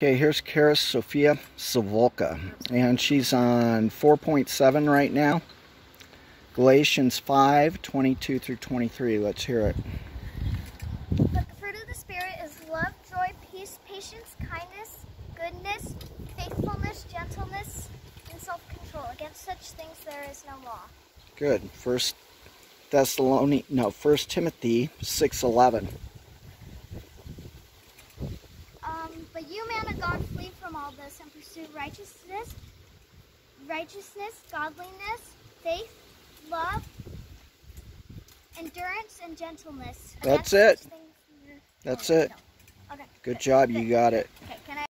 Okay, here's Charis Sophia Savolka, and she's on 4.7 right now. Galatians 5:22 through 23. Let's hear it. But the fruit of the Spirit is love, joy, peace, patience, kindness, goodness, faithfulness, gentleness, and self-control. Against such things there is no law. Good. 1 Timothy 6:11. But you, man of God, flee from all this and pursue righteousness, godliness, faith, love, endurance, and gentleness. That's it. Against such things That's it. no. Okay. Good job. You got it.